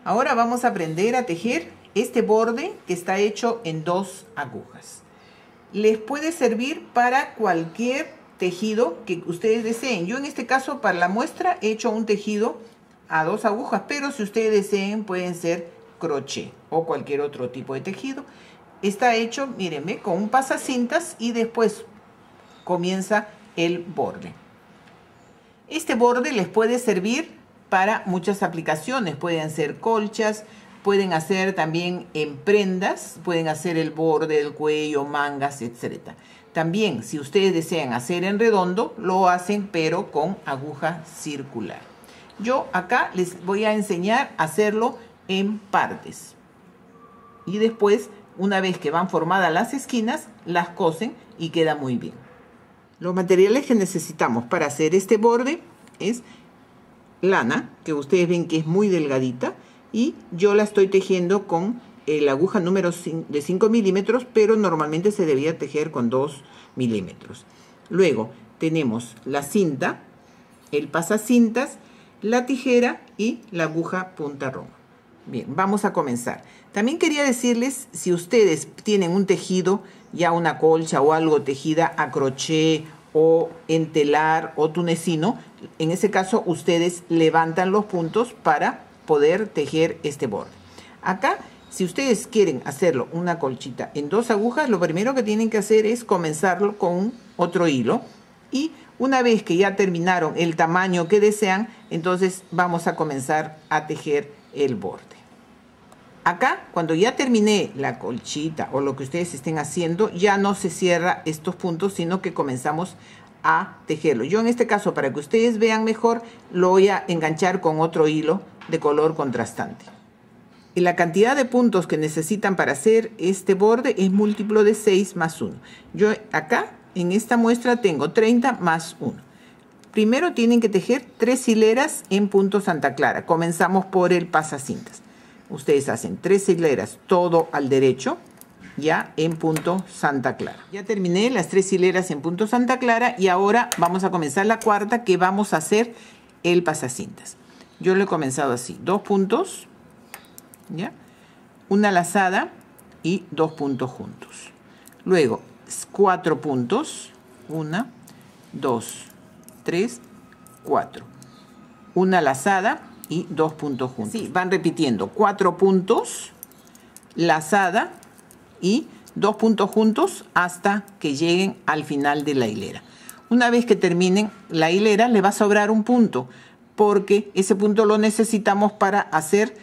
Ahora vamos a aprender a tejer este borde que está hecho en 2 agujas. Les puede servir para cualquier tejido que ustedes deseen. Yo en este caso para la muestra he hecho un tejido a 2 agujas, pero si ustedes deseen pueden ser crochet o cualquier otro tipo de tejido. Está hecho, mírenme, con un pasacintas y después comienza el borde. Este borde les puede servir para muchas aplicaciones. Pueden ser colchas, pueden hacer también en prendas, pueden hacer el borde del cuello, mangas, etc. También, si ustedes desean hacer en redondo, lo hacen, pero con aguja circular. Yo acá les voy a enseñar a hacerlo en partes. Y después, una vez que van formadas las esquinas, las cosen y queda muy bien. Los materiales que necesitamos para hacer este borde es lana, que ustedes ven que es muy delgadita, y yo la estoy tejiendo con la aguja número 5 de 5 milímetros, pero normalmente se debía tejer con 2 milímetros. Luego tenemos la cinta, el pasacintas, la tijera y la aguja punta roma. Bien, vamos a comenzar. También quería decirles, si ustedes tienen un tejido, ya una colcha o algo tejida a crochet o en telar o tunecino, en ese caso ustedes levantan los puntos para poder tejer este borde. Acá, si ustedes quieren hacerlo una colchita en 2 agujas, lo primero que tienen que hacer es comenzarlo con otro hilo, y una vez que ya terminaron el tamaño que desean, entonces vamos a comenzar a tejer el borde. Acá, cuando ya terminé la colchita o lo que ustedes estén haciendo, ya no se cierra estos puntos, sino que comenzamos a tejerlo. Yo en este caso, para que ustedes vean mejor, lo voy a enganchar con otro hilo de color contrastante. Y la cantidad de puntos que necesitan para hacer este borde es múltiplo de 6 más 1. Yo acá, en esta muestra, tengo 30 más 1. Primero tienen que tejer 3 hileras en punto Santa Clara. Comenzamos por el pasacintas. Ustedes hacen 3 hileras todo al derecho, ya en punto Santa Clara. Ya terminé las 3 hileras en punto Santa Clara y ahora vamos a comenzar la cuarta, que vamos a hacer el pasacintas. Yo lo he comenzado así: 2 puntos, ¿ya? Una lazada y 2 puntos juntos. Luego 4 puntos, 1, 2, 3, 4. Una lazada y 2 puntos juntos. Sí, van repitiendo: 4 puntos, lazada y 2 puntos juntos hasta que lleguen al final de la hilera. Una vez que terminen la hilera, le va a sobrar un punto, porque ese punto lo necesitamos para hacer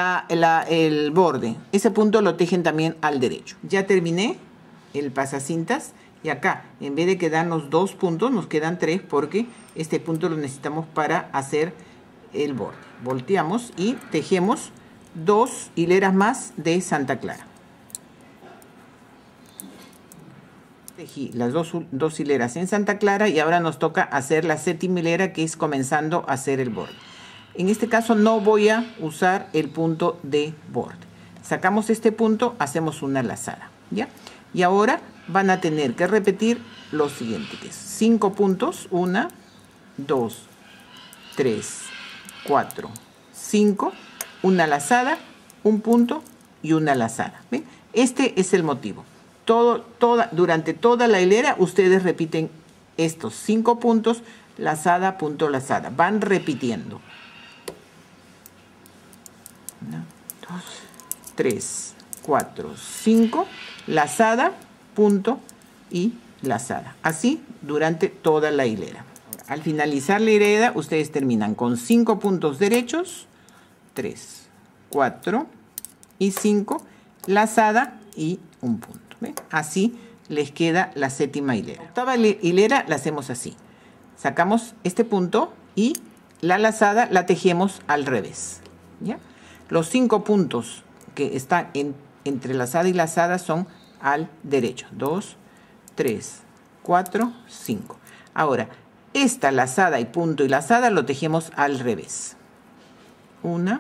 el borde. Ese punto lo tejen también al derecho. Ya terminé el pasacintas y acá, en vez de quedarnos 2 puntos, nos quedan 3, porque este punto lo necesitamos para hacer el borde. Volteamos y tejemos 2 hileras más de Santa Clara. Tejí las dos hileras en Santa Clara y ahora nos toca hacer la 7ª hilera, que es comenzando a hacer el borde. En este caso no voy a usar el punto de borde. Sacamos este punto, hacemos una lazada, ¿ya? Y ahora van a tener que repetir lo siguiente, que es 5 puntos, 1, 2, 3, 4, 5, una lazada, un punto y una lazada. ¿Ven? Este es el motivo. Durante toda la hilera ustedes repiten estos 5 puntos, lazada, punto, lazada. Van repitiendo. 1, 2, 3, 4, 5, lazada, punto y lazada. Así durante toda la hilera. Al finalizar la hilera, ustedes terminan con 5 puntos derechos, 3, 4 y 5, lazada y un punto. ¿Ven? Así les queda la 7ª hilera. La 8ª hilera la hacemos así: sacamos este punto y la lazada la tejemos al revés, ¿ya? Los 5 puntos que están entre lazada y lazada son al derecho: 2, 3, 4, 5. Ahora, esta lazada y punto y lazada lo tejemos al revés: 1,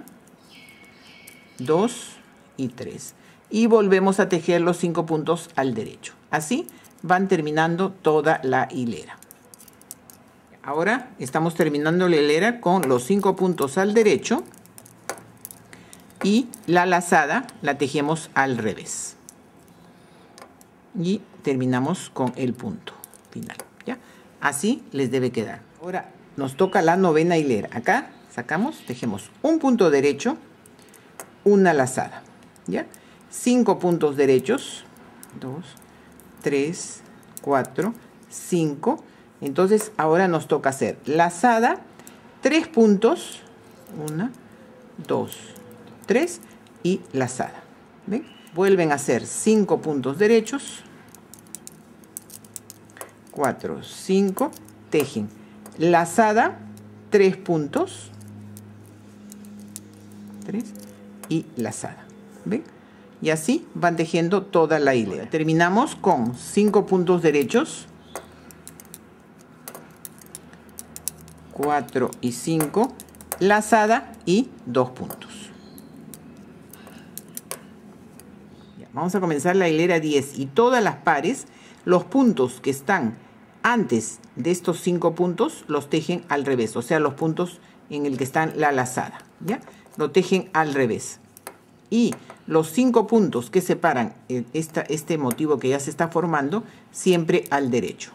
2 y 3. Y volvemos a tejer los 5 puntos al derecho. Así van terminando toda la hilera. Ahora estamos terminando la hilera con los 5 puntos al derecho y la lazada la tejemos al revés. Y terminamos con el punto final, ¿ya? Así les debe quedar. Ahora nos toca la novena hilera. Acá sacamos, tejemos un punto derecho, una lazada, ¿ya? 5 puntos derechos, 2, 3, 4, 5. Entonces ahora nos toca hacer lazada, 3 puntos, 1, 2, 3 y lazada. ¿Ven? Vuelven a hacer 5 puntos derechos, 4, 5, tejen lazada, 3 puntos, 3 y lazada. ¿Ven? Y así van tejiendo toda la hilera. Terminamos con 5 puntos derechos, 4 y 5, lazada y 2 puntos. Ya, vamos a comenzar la hilera 10 y todas las pares, los puntos que están antes de estos 5 puntos los tejen al revés, o sea, los puntos en el que están la lazada, ¿ya? Lo tejen al revés. Y los 5 puntos que separan este motivo que ya se está formando, siempre al derecho.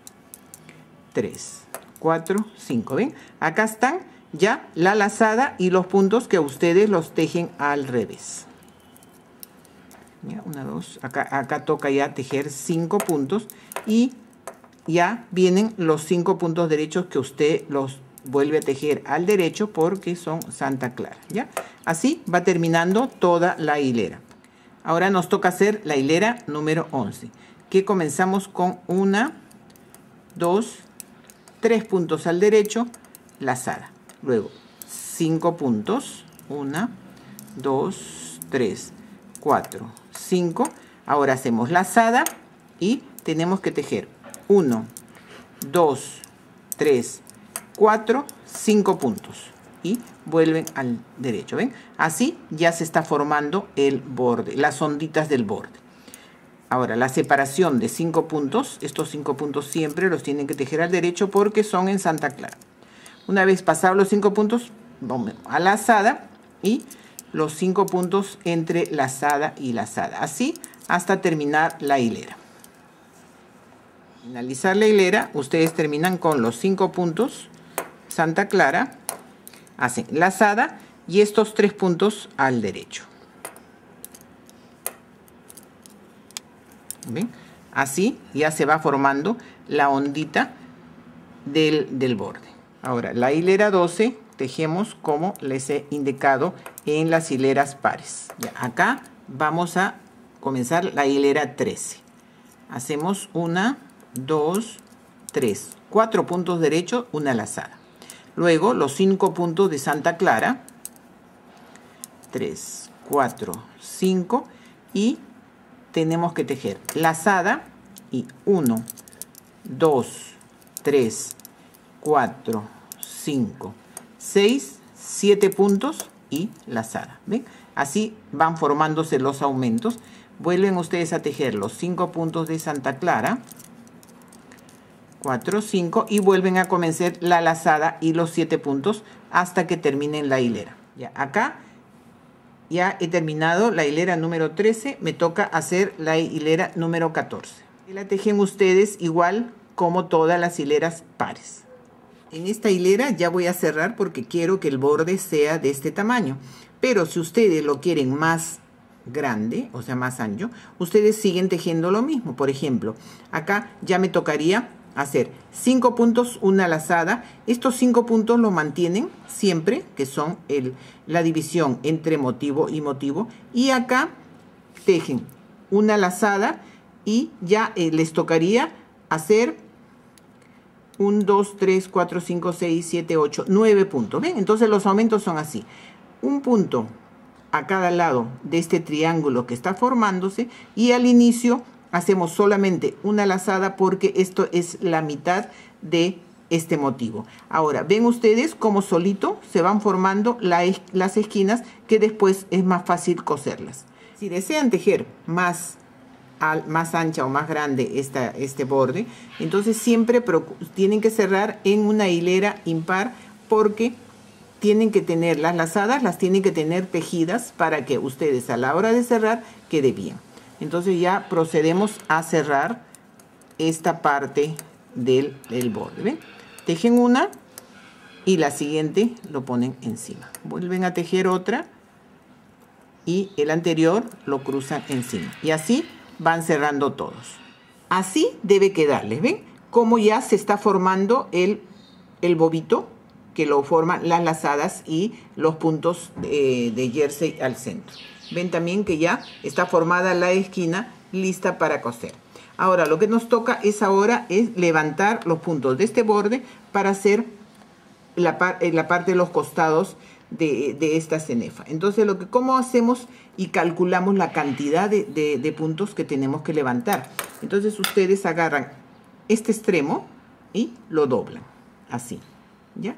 3, 4, 5, ¿ven? Acá están ya la lazada y los puntos que ustedes los tejen al revés. Ya, 1, 2, acá toca ya tejer 5 puntos y ya vienen los 5 puntos derechos que usted los vuelve a tejer al derecho porque son Santa Clara, ¿ya? Así va terminando toda la hilera. Ahora nos toca hacer la hilera número 11, que comenzamos con 1, 2, 3 puntos al derecho, lazada. Luego 5 puntos, 1, 2, 3, 4, 5. Ahora hacemos lazada y tenemos que tejer 1, 2, 3, 4, 5 puntos y vuelven al derecho, ¿ven? Así ya se está formando el borde, las onditas del borde. Ahora la separación de 5 puntos, estos 5 puntos siempre los tienen que tejer al derecho porque son en Santa Clara. Una vez pasados los 5 puntos, vamos a lazada y los 5 puntos entre lazada y lazada, así hasta terminar la hilera. Finalizar la hilera, ustedes terminan con los 5 puntos Santa Clara, hacen lazada y estos 3 puntos al derecho. ¿Ven? Así ya se va formando la ondita del borde. Ahora la hilera 12 tejemos como les he indicado en las hileras pares. Ya, acá vamos a comenzar la hilera 13. Hacemos 1, 2, 3, 4 puntos derechos, una lazada. Luego los 5 puntos de Santa Clara, 3, 4, 5 y tenemos que tejer lazada y 1, 2, 3, 4, 5, 6, 7 puntos y lazada. ¿Ven? Así van formándose los aumentos. Vuelven ustedes a tejer los 5 puntos de Santa Clara, 4, 5 y vuelven a comenzar la lazada y los 7 puntos hasta que terminen la hilera. Ya, acá ya he terminado la hilera número 13, me toca hacer la hilera número 14. Y la tejen ustedes igual como todas las hileras pares. En esta hilera ya voy a cerrar porque quiero que el borde sea de este tamaño. Pero si ustedes lo quieren más grande, o sea más ancho, ustedes siguen tejiendo lo mismo. Por ejemplo, acá ya me tocaría hacer 5 puntos, una lazada. Estos 5 puntos lo mantienen siempre, que son la división entre motivo y motivo. Y acá tejen una lazada y ya les tocaría hacer 1, 2, 3, 4, 5, 6, 7, 8, 9 puntos. ¿Ven? Entonces los aumentos son así. Un punto a cada lado de este triángulo que está formándose y al inicio hacemos solamente una lazada porque esto es la mitad de este motivo. Ahora, ven ustedes cómo solito se van formando las esquinas que después es más fácil coserlas. Si desean tejer más ancha o más grande este borde, entonces siempre tienen que cerrar en una hilera impar porque tienen que tener, las lazadas las tienen que tener tejidas para que ustedes a la hora de cerrar quede bien. Entonces ya procedemos a cerrar esta parte del borde. ¿Ven? Tejen una y la siguiente lo ponen encima. Vuelven a tejer otra y el anterior lo cruzan encima. Y así van cerrando todos. Así debe quedarles. ¿Ven? Como ya se está formando el bobito que lo forman las lazadas y los puntos de jersey al centro. Ven también que ya está formada la esquina lista para coser. Ahora lo que nos toca ahora es levantar los puntos de este borde para hacer la parte de los costados de esta cenefa. Entonces ¿cómo hacemos y calculamos la cantidad de puntos que tenemos que levantar? Entonces ustedes agarran este extremo y lo doblan así, ¿ya?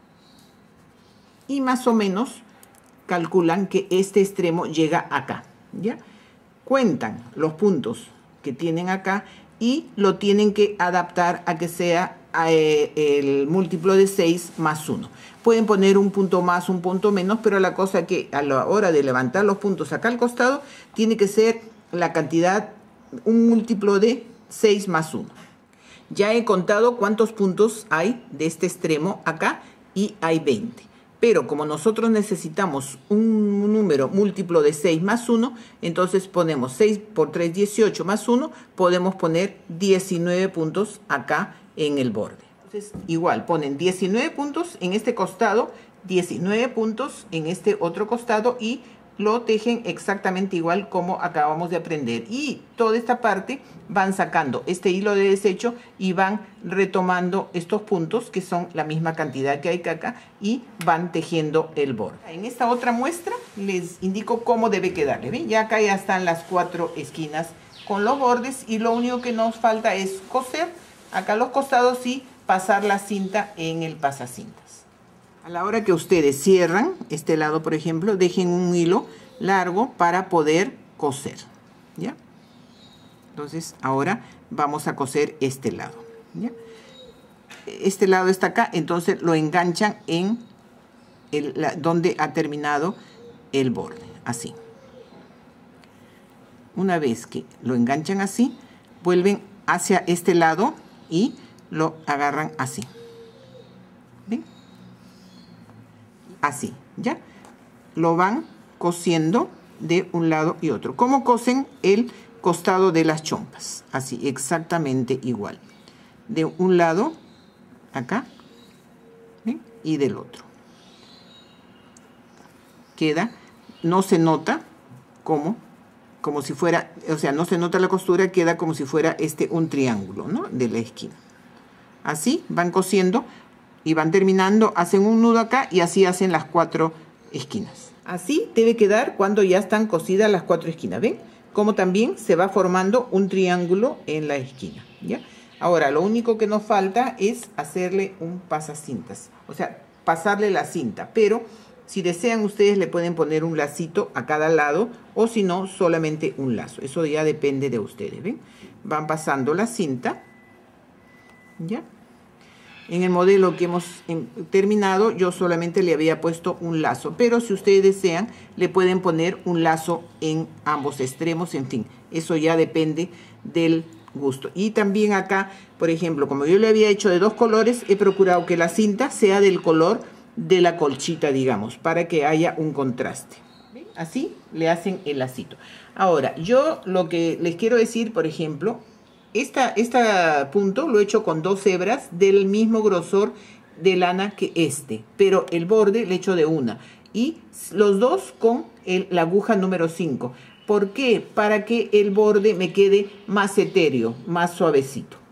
Y más o menos calculan que este extremo llega acá, ¿ya? Cuentan los puntos que tienen acá y lo tienen que adaptar a que sea el múltiplo de 6 más 1. Pueden poner un punto más, un punto menos, pero la cosa que a la hora de levantar los puntos acá al costado tiene que ser la cantidad, un múltiplo de 6 más 1. Ya he contado cuántos puntos hay de este extremo acá y hay 20. Pero como nosotros necesitamos un número múltiplo de 6 más 1, entonces ponemos 6 por 3, 18 más 1, podemos poner 19 puntos acá en el borde. Entonces igual ponen 19 puntos en este costado, 19 puntos en este otro costado y lo tejen exactamente igual como acabamos de aprender. Y toda esta parte van sacando este hilo de desecho y van retomando estos puntos que son la misma cantidad que hay acá y van tejiendo el borde. En esta otra muestra les indico cómo debe quedarle. ¿Ven? Ya acá ya están las 4 esquinas con los bordes y lo único que nos falta es coser acá los costados y pasar la cinta en el pasacintas. A la hora que ustedes cierran este lado, por ejemplo, dejen un hilo largo para poder coser, ¿ya? Entonces, ahora vamos a coser este lado, ¿ya? Este lado está acá, entonces lo enganchan en donde ha terminado el borde, así. Una vez que lo enganchan así, vuelven hacia este lado y lo agarran así. ¿Ven? Así, ¿ya? Lo van cosiendo de un lado y otro. ¿Cómo cosen el costado de las chompas? Así, exactamente igual. De un lado, acá, ¿ven? Y del otro. Queda, no se nota como si fuera, o sea, no se nota la costura, queda como si fuera un triángulo, ¿no? De la esquina. Así van cosiendo y van terminando, hacen un nudo acá y así hacen las 4 esquinas. Así debe quedar cuando ya están cosidas las 4 esquinas. ¿Ven? Como también se va formando un triángulo en la esquina, ¿ya? Ahora, lo único que nos falta es hacerle un pasacintas. O sea, pasarle la cinta. Pero si desean, ustedes le pueden poner un lacito a cada lado. O si no, solamente un lazo. Eso ya depende de ustedes. ¿Ven? Van pasando la cinta, ¿ya? En el modelo que hemos terminado, yo solamente le había puesto un lazo. Pero si ustedes desean, le pueden poner un lazo en ambos extremos. En fin, eso ya depende del gusto. Y también acá, por ejemplo, como yo le había hecho de 2 colores, he procurado que la cinta sea del color de la colchita, digamos, para que haya un contraste. ¿Ven? Así le hacen el lacito. Ahora, yo lo que les quiero decir, por ejemplo, este punto lo he hecho con 2 hebras del mismo grosor de lana que pero el borde le he hecho de 1 y los dos con la aguja número 5. ¿Por qué? Para que el borde me quede más etéreo, más suavecito.